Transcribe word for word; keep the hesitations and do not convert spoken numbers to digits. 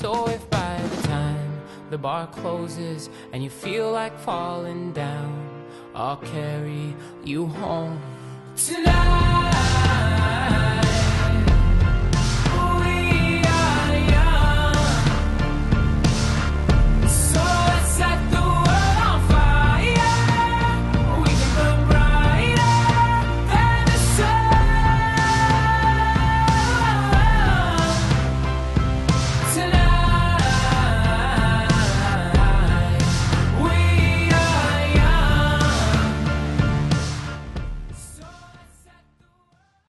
So if by the time the bar closes and you feel like falling down, I'll carry you home tonight.